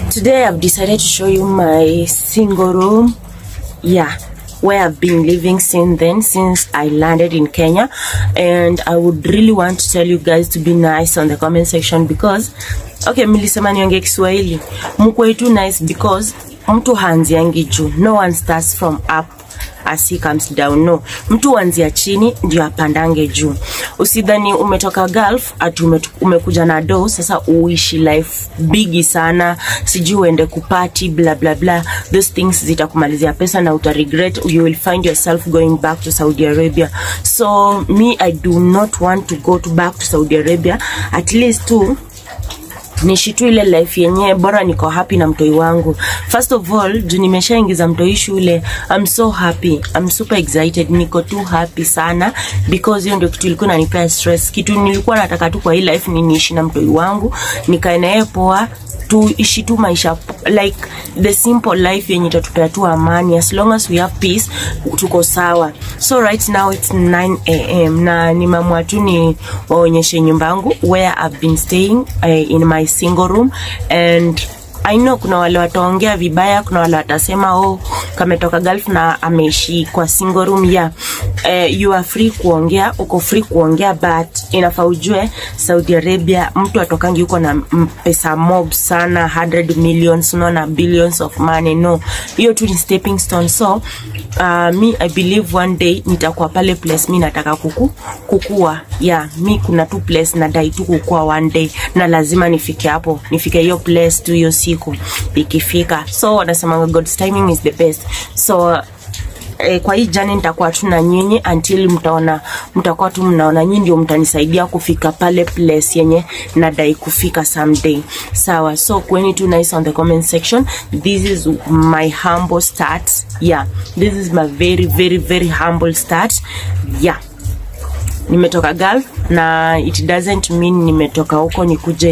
Today I've decided to show you my single room, where I've been living since I landed in Kenya. And I would really want to tell you guys to be nice on the comment section, because milisema niongee Kiswahili, mkuwe tu nice, because mtu haanziangi juu. No one starts from up as he comes down. No, mtu anzia chini ndio apandange juu. Usidhani umetoka Gulf ati umekuja na do sasa uishi life bigi sana, sijui uende kupati bla bla bla. Those things zitakumalizia pesa na uta regret. You will find yourself going back to Saudi Arabia. So me, I do not want to go back to Saudi Arabia. At least too nishitu ile life yenye bora niko happy na mtoi wangu. First of all, juu nimeshaingiza mtoi shule, I'm so happy, I'm super excited, niko too happy sana, because hiyo ndio kitu ilikuwa inanipea stress. Kitu nilikuwa nataka tu kwa hii life ni niishi na mtoi wangu, nikae naye poa, tuishi tu maisha like the simple life yenye itatupea tu amani. As long as we have peace, tuko sawa. So right now it's 9 AM na nimeamua tu ni waonyeshe nyumba yangu where I've been staying in my single room. And I know kuna wale wataongea vibaya, kuna wale watasema kametoka Gulf na ameishi kwa single room. You are free kuongea, uko free kuongea, but inafaa ujue Saudi Arabia mtu atokangi yuko na pesa mob sana, 100 millions na billions of money. No, hiyo tu ni stepping stone. So me, I believe one day nitakuwa pale place mi nataka kukua. Mi kuna tu place nadai tu kukua one day, na lazima nifike hapo, nifike hiyo place tu hiyo siku ikifika. So wanasema God's timing is the best. So kwa hii journey nitakuwa tu na nyinyi until mtakuwa tu mnaona nyinyi ndio mtanisaidia kufika pale place yenye nadai kufika someday. Sawa, so kweni tu nice on the comment section. This is my humble start. This is my very very very humble start. Nimetoka Gulf na it doesn't mean nimetoka huko nikuje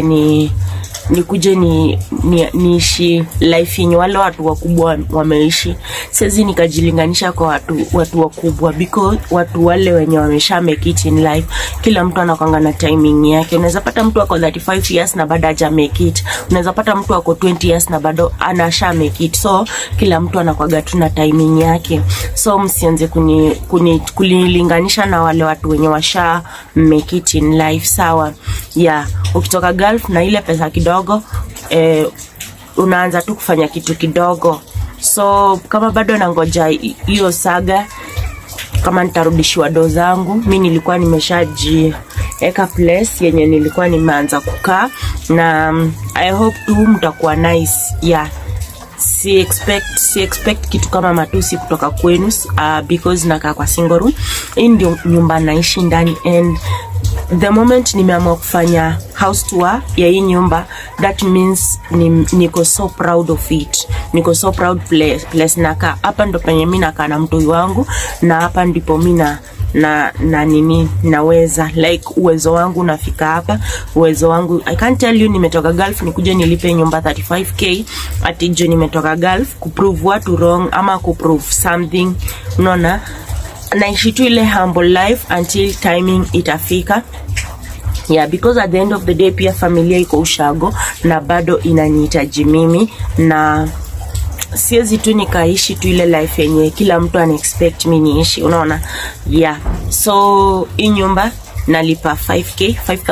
niishi life yenye wale watu wakubwa wameishi. Siwezi nikajilinganisha kwa watu wakubwa, because watu wale wenye wamesha make it in life, kila mtu anakuanga na timing yake. Unaweza pata mtu ako 35 years na bado haja make it. Unaweza pata mtu ako 20 years na bado anasha make it. So kila mtu anakuanga tu na timing yake. So msianze kunilinganisha na wale watu wenye washa make it in life. Sawa, ukitoka Gulf na ile pesa kidogo, unaanza tu kufanya kitu kidogo. So kama bado nangoja hiyo saga, kama nitarudishiwa do zangu, mimi nilikuwa nimeshajieka place yenye nilikuwa nimeanza kukaa, na I hope tu mtakuwa nice. Si expect kitu kama matusi kutoka kwenu, because nakaa kwa single room. Hii ndio nyumba naishi ndani, and the moment nimeamua kufanya house tour ya hii nyumba, that means niko so proud of it. Niko so proud place nakaa. Hapa ndo penye mimi nakaa na mtoi wangu, na hapa ndipo mimi na nini naweza like uwezo wangu nafika hapa. Uwezo wangu, I can't tell you nimetoka Gulf nikuje nilipe nyumba 35k ati je nimetoka Gulf kuprove what wrong ama kuprove something. Unaona, naishi tu ile humble life until timing itafika. Because at the end of the day pia familia iko ushago na bado inanihitaji mimi, na siwezi tu nikaishi tu ile life yenye kila mtu expect mimi niishi. Unaona, so hii nyumba nalipa 5k,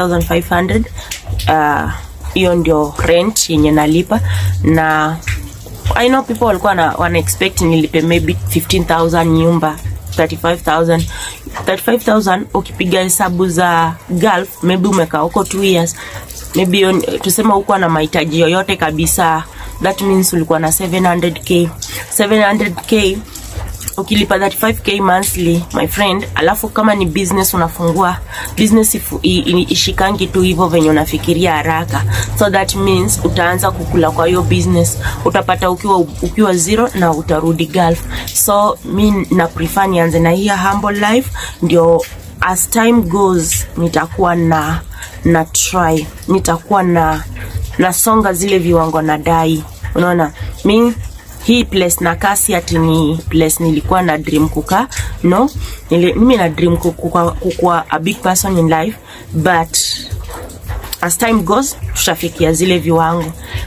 5500. Hiyo ndio rent yenye nalipa, na I know people walikuwa wana expect nilipe maybe 15,000 nyumba 35,000. Ukipiga hesabu za Gulf, maybe umekaa huko 2 years, maybe tusema huko na mahitaji yoyote kabisa, that means ulikuwa na 700k. Ukilipa 35k monthly, my friend, alafu kama ni business unafungua business, ishikangi tu hivyo venye unafikiria haraka. So that means utaanza kukula kwa hiyo business, utapata ukiwa zero na utarudi Gulf. So mimi na prefer nianze na hii humble life, ndio as time goes nitakuwa na try, nitakuwa na songa zile viwango na dai. Unaona, mimi hii place na kasi ati ni place nilikuwa na dream kukaa. No, mimi na dream kukua a big person in life, but as time goes tutafikia zile viwango.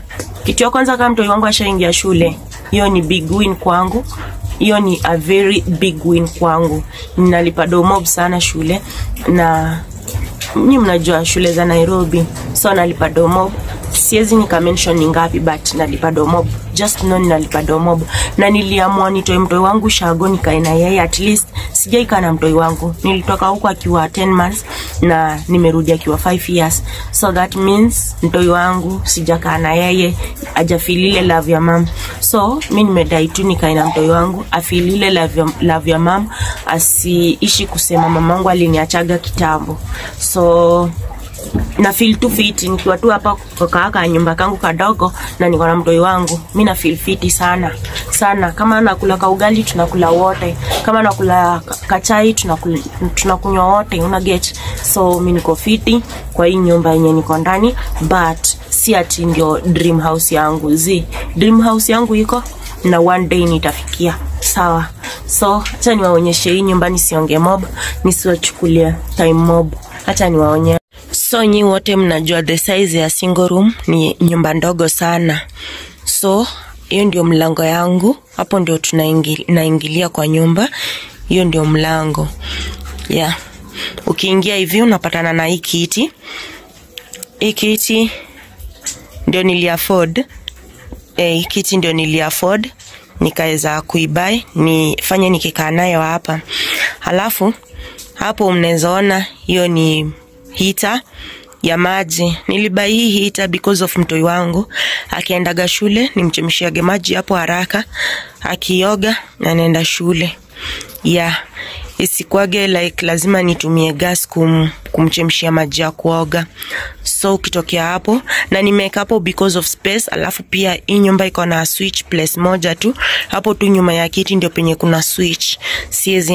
Kitu ya kwanza, kama mtoi wangu ashaingia shule, hiyo ni big win kwangu. Hiyo ni a very big win kwangu. Ninalipa mob sana shule, na nyinyi mnajua shule za Nairobi, so nalipa mob. Siwezi nika mention ni ngapi, but nalipa mob. Just know nalipa mob. Na niliamua nitoe mtoi wangu shago nikae na yeye, at least sijaika na mtoi wangu. Nilitoka huko akiwa 10 months na nimerudi akiwa 5 years. So that means mtoi wangu sijakaa na yeye, hajafilile love ya mom. So mimi nimedai tu nikae na mtoi wangu afilile love ya mom, asiishi kusema mamangu aliniachaga kitambo. So na feel too fit nikiwa tu hapa kwa nyumba kangu kadogo na niko na mtoi wangu. Mimi na feel fit sana sana. Kama nakula ka ugali tunakula wote, kama nakula kachai tunakunywa wote, una get. So mimi niko fit kwa hii nyumba yenye niko ndani, but si ati ndio dream house yangu. Dream house yangu iko na one day nitafikia, sawa? So acha niwaonyeshe hii nyumba, nisionge mob, nisiwachukulia time mob. Acha niwaonyeshe. So nyi wote mnajua the size ya single room ni nyumba ndogo sana. So hiyo ndio mlango yangu. Hapo ndio tunaingilia kwa nyumba. Hiyo ndio mlango. Yeah. Ukiingia hivi unapatana na hii kiti. Hii kiti ndio niliafford. Kiti ndio niliafford. Nikaweza kuibuy, nifanye nikikaa nayo hapa. Halafu hapo mnaweza ona hiyo ni heater ya maji. Nilibai hii heater because of mtoi wangu akiendaga shule, nimchemshiage maji hapo haraka, akioga na anaenda shule. Yeah, isikwage like lazima nitumie gas kumchemshia maji ya kuoga. So ukitokea hapo, na nimeweka hapo because of space. Alafu pia hii nyumba iko na switch place moja tu. Hapo tu nyuma ya kiti ndio penye kuna switch. Siwezi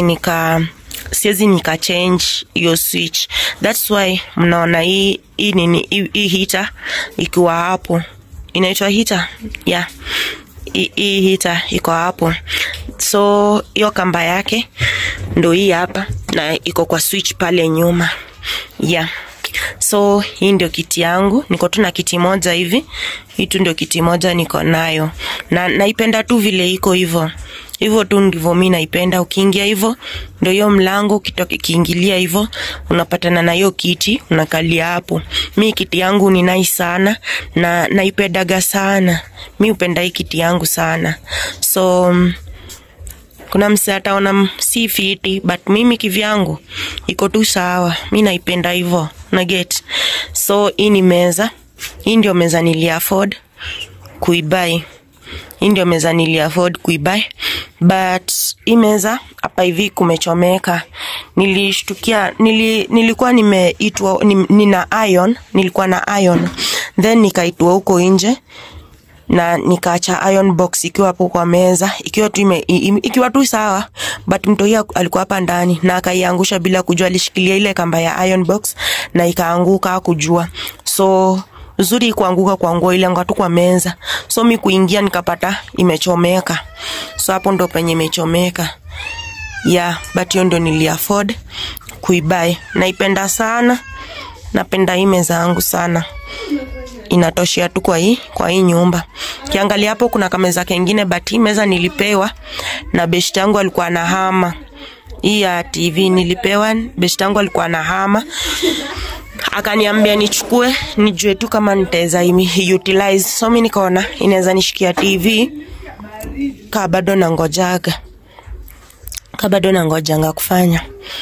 nika change your switch. That's why mnaona hii heater ikiwa hapo. Inaitwa heater. Yeah. Hii heater iko hapo. So hiyo kamba yake ndio hii hapa na iko kwa switch pale nyuma. Yeah. So hii ndio kiti yangu. Niko tu na kiti moja hivi. Hii tu ndio kiti moja niko nayo. Na naipenda tu vile iko hivyo. Hivyo tu ndivyo mimi naipenda. Ukiingia hivyo ndio hiyo mlango, kiingilia hivyo unapatana na hiyo kiti, unakalia hapo. Mimi kiti yangu ni nice sana na naipendaga sana. Mimi upenda hii kiti yangu sana. So kuna msata ona si fiti, but mimi kivyangu iko tu sawa. Mimi naipenda hivyo, na get. So hii ni meza. Hii ndio meza niliafford kuibuy. Hii ndio meza niliafford kuibuy. But hii meza hapa hivi kumechomeka. Nilishtukia nilikuwa nimeitwa nina iron, nilikuwa na iron. Then nikaitwa huko nje na nikaacha iron box ikiwa hapo kwa meza, ikiwa tu sawa, but mtoi alikuwa hapa ndani na akaiangusha bila kujua. Alishikilia ile kamba ya iron box na ikaanguka kujua. So uzuri kuanguka kwa nguo ile ngatu kwa meza. So mimi kuingia nikapata imechomeka. So hapo ndo penye imechomeka. Yeah, but hiyo ndo niliafford kuibuy. Naipenda sana. Napenda hii meza yangu sana. Inatoshia tu kwa hii nyumba. Kiangalia hapo kuna kameza kengine, but hii meza nilipewa na beshte yangu alikuwa na hama. Hii ya TV nilipewa, beshte yangu alikuwa na hama. Akaniambia nichukue, nijue tu kama nitaweza utilize. So mimi nikaona inaweza nishikia TV bado nangojanga kufanya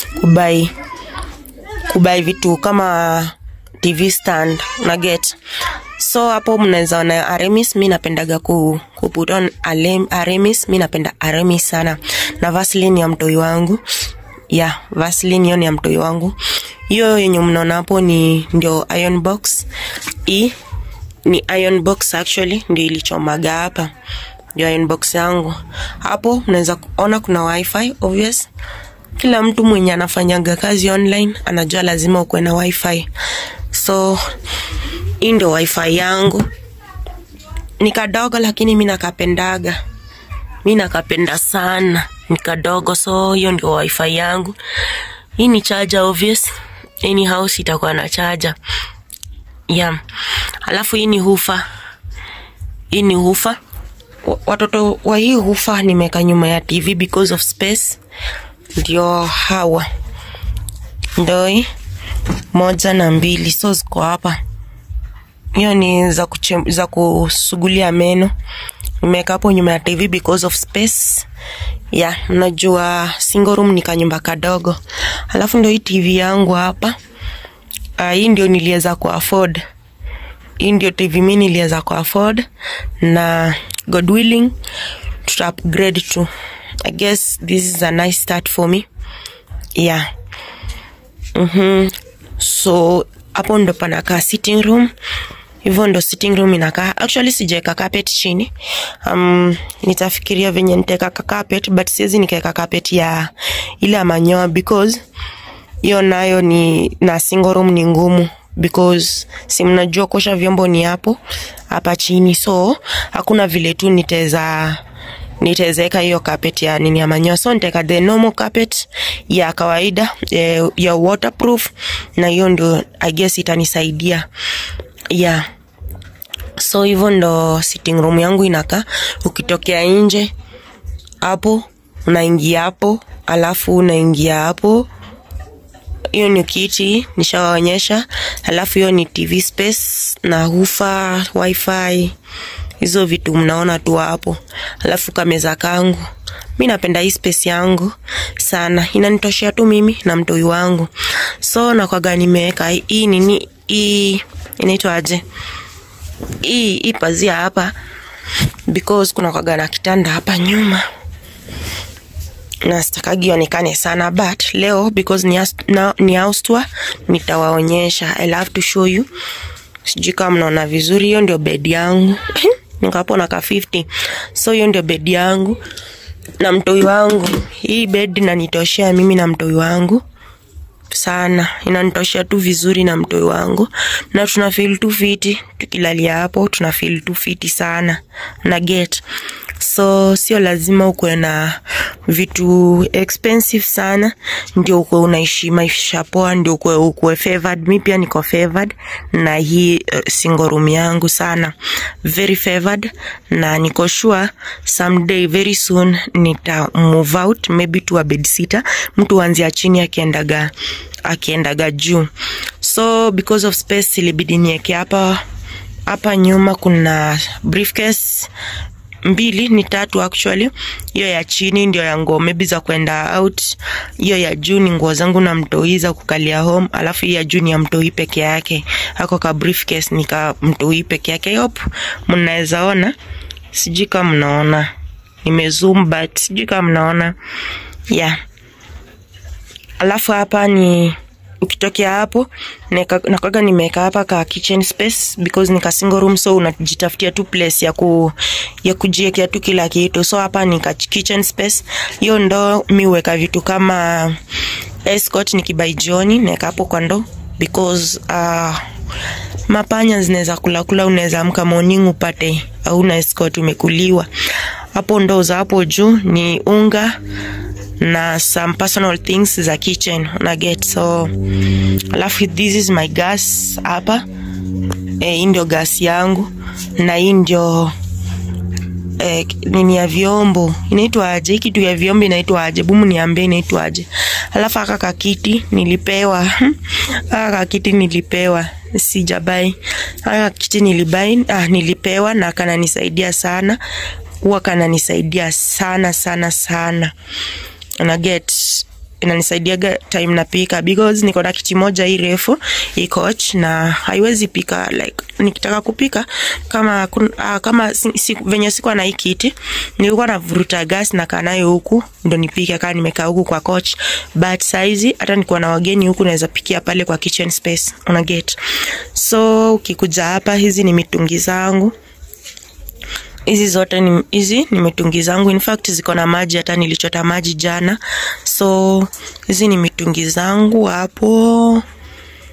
kubai vitu kama TV stand na get. So hapo mnaweza ona Aramis. Mimi napendaga put on Aramis. Mimi napenda Aramis sana. Na Vaseline ya mtoi wangu. Yeah, Vaseline hiyo ni ya mtoi wangu. Hiyo yenye mnaona hapo ndio iron box. Hii ni iron box actually, ndio ilichomaga hapa. Ndio iron box yangu. Hapo mnaweza kuona kuna wifi obvious. Kila mtu mwenye anafanyaga kazi online anajua lazima uwe na wifi. So hii ndio wifi yangu. Ni kadogo lakini mimi nakapendaga. Mimi nakapenda sana. Ni kadogo, so hiyo ndio wifi yangu. Hii ni charger obvious. Any house itakuwa na charger. Yeah. Alafu hii ni hufa. hii ni hufa. Watoto wa hii hufa nimeka nyuma ya TV because of space. Ndio hawa ndoi 1 na 2, so ziko hapa. Hiyo ni za kusugulia meno. Nimeka hapo nyuma ya TV because of space. Yeah, najua single room ni kanyumba kadogo. Alafu ndio hii TV yangu hapa. Hii ndio niliweza ku afford. Hii ndio TV mimi niliweza ku afford, na God willing to upgrade to. I guess this is a nice start for me. Yeah. So hapo ndo panakaa sitting room. Hivyo ndo sitting room inakaa. Actually sijaweka carpet chini. Nitafikiria venye nitaweka carpet, but siwezi nikaweka carpet ya ile ya manyoya because hiyo nayo ni na single room ni ngumu, because si mnajua kuosha vyombo ni hapo hapa chini, so hakuna vile tu nitaweka hiyo carpet ya nini ya manyoya. So nitaweka the normal carpet ya kawaida ya waterproof, na hiyo ndo I guess itanisaidia. Yeah. So hivyo ndo sitting room yangu inakaa. Ukitokea nje hapo unaingia hapo, alafu unaingia hapo. Hiyo ni kiti nishawaonyesha. Alafu hiyo ni TV space na hufa, wifi. Hizo vitu mnaona tu hapo. Alafu kameza kangu. Mimi napenda hii space yangu sana. Inanitoshea tu mimi na mtoi wangu. So na kwaga nimeweka hii nini, hii inaitwa aje? Hii pazia hapa because kuna kwaga na kitanda hapa nyuma. Na sitakagi ionekane sana, but leo because ni house tour nitawaonyesha. I love to show you. Sijui kama mnaona vizuri. Hiyo ndio bed yangu. Nikapo na ka 50. So hiyo ndio bed yangu na mtoi wangu. Hii bed inanitoshea mimi na mtoi wangu sana. Inanitoshea tu vizuri na mtoi wangu, na tuna feel tu fiti tukilalia hapo. Tuna feel tu fiti sana na get. So sio lazima ukwe na vitu expensive sana ndio ukwe unaishi maisha poa, ndio ukwe favored. Mimi pia niko favored na hii single room yangu sana, very favored, na niko sure someday very soon nita move out, maybe to a bed sitter, mtu anzia chini akiendaga juu. So because of space ilibidi niweke hapa nyuma kuna briefcase 2 ni 3 actually. Hiyo ya chini ndio ya nguo maybe za kwenda out. Hiyo ya juu ni nguo zangu na mtoi za kukalia home. Alafu hiyo ya juu ni ya mtoi peke yake. Hako ka briefcase ni ka mtoi peke yake. Hope mnaweza ona. Sijui kama mnaona. Nimezoom but sijui kama mnaona. Yeah. Alafu hapa ni ukitokea hapo nakwaga nimeweka hapa ka kitchen space because nika single room, so unajitafutia tu place ya kujiwekea tu kila kitu. So hapa ni ka kitchen space. Hiyo ndo mimi huweka vitu kama escort nikibai jioni naweka hapo kwa ndo because mapanya zinaweza kula, unaweza amka morning upate hauna escort umekuliwa. Hapo ndo za hapo juu ni unga na some personal things za kitchen na get. So alafu this is my gas hapa. Hii ndio gas yangu, na hii ndio nini ya vyombo inaitwa aje? Kitu ya vyombo inaitwa aje? Bumu niambie inaitwa aje? Alafu aka kiti nilipewa. Aka kiti nilipewa, sijabai. Aka kiti nilipewa na kananisaidia sana. Huwa kananisaidia sana. Na get inanisaidia time napika because niko na kiti moja hii refu hii coach na haiwezi pika like nikitaka kupika kama venye sikuwa na hii kiti nilikuwa navuruta gas na kanayo huku ndo nipike kama nimekaa huku kwa coach, but saizi hata niko na wageni huku naweza pikia pale kwa kitchen space una get. So ukikuja hapa, hizi ni mitungi zangu. Hizi zote ni mitungi zangu. In fact ziko na maji, hata nilichota maji jana. So hizi ni mitungi zangu hapo.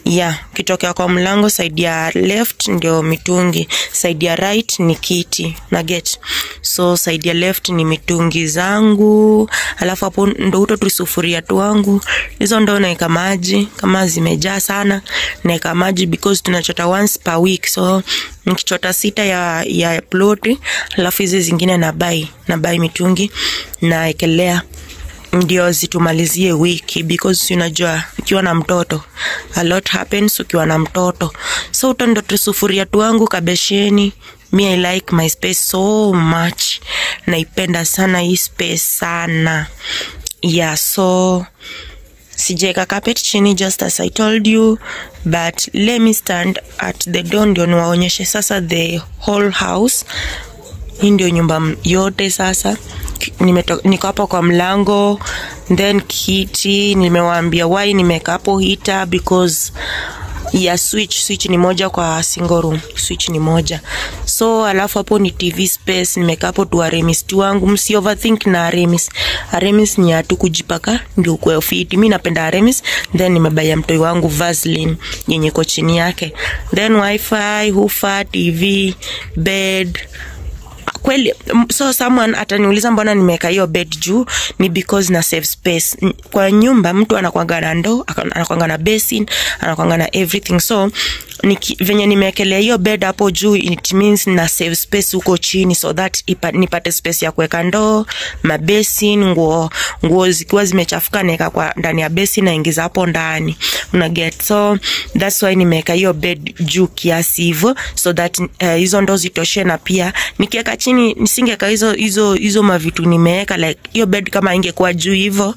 Yeah, kitokea kwa mlango side ya left ndio mitungi, side ya right ni kiti na get. So side ya left ni mitungi zangu, alafu hapo ndo uto tusufuria tu wangu. Hizo ndo naeka maji, kama zimejaa sana naeka maji because tunachota once per week. So nikichota 6 ya ploti, alafu hizi zingine na buy mitungi na ekelea ndio zitumalizie wiki, because unajua ukiwa na mtoto a lot happens ukiwa na mtoto. So utondo tusufuria tu wangu kabesheni. Me I like my space so much, naipenda sana hii space sana. Yeah, so sijeka carpet chini just as I told you, but let me stand at the door ndio niwaonyeshe sasa the whole house. Hii ndio nyumba yote sasa. Niko hapo kwa mlango, then kiti nimewaambia why nimeka hapo heater because ya switch ni moja kwa single room, switch ni moja. So alafu hapo ni TV space, nimeka hapo tu Aramis tu wangu. Msi overthink na Aramis ni atu kujipaka ndio kwa fit. Mimi napenda Aramis. Then nimebaya mtoi wangu Vaseline yenye iko chini yake, then wifi, hufa, TV, bed. Kweli, so someone ataniuliza mbona nimeka hiyo bed juu, ni because na save space. Kwa nyumba mtu anakuanga na ndoo, anakuanga na basin, anakuanga na everything. So venye nimekelea hiyo bed hapo juu, it means na save space huko chini, so that nipate space ya kuweka ndoo, mabasin, nguo zikiwa zimechafuka naeka kwa ndani ya basin na ingiza hapo ndani. Una get? So that's why nimeka hiyo bed juu kiasi hivyo, so that hizo ndoo zitoshe. Na pia nikiweka chini nisingeka hizo mavitu nimeweka, like hiyo bed kama ingekuwa juu hivyo,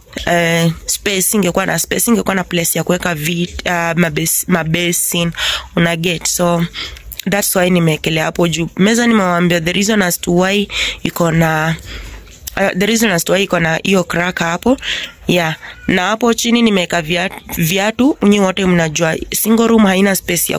space ingekuwa na place ya kuweka mabasin. Una get? So that's why nimekelea hapo juu. Meza nimewaambia the reason as to why iko na hiyo crack hapo. Yeah, na hapo chini nimeweka viatu. Nyinyi wote mnajua single room haina space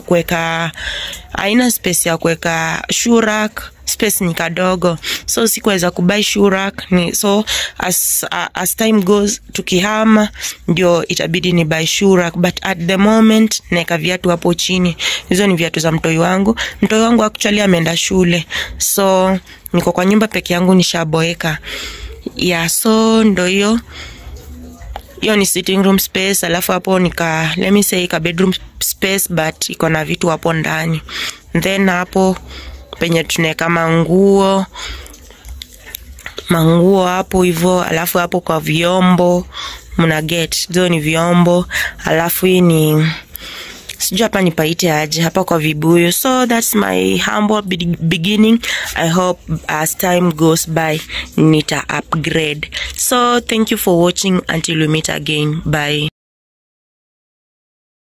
ya kuweka shoe rack, space ni kadogo. So sikuweza kubai shoe rack, so as time goes tukihama ndio itabidi ni buy shoe rack, but at the moment naeka viatu hapo chini. Hizo ni viatu za mtoi wangu. Mtoi wangu actually ameenda shule, so niko kwa nyumba peke yangu nishaboeka. Yeah, so ndo hiyo ni sitting room space. Alafu hapo let me say bedroom space, but iko na vitu hapo ndani. Then hapo penye tunaweka manguo hapo hivyo. Alafu hapo kwa vyombo mna get, hizo ni vyombo. Alafu hii ni sijui hapa nipaite aje, hapa kwa vibuyu. So that's my humble beginning. I hope as time goes by nita upgrade. So thank you for watching, until we meet again. Bye.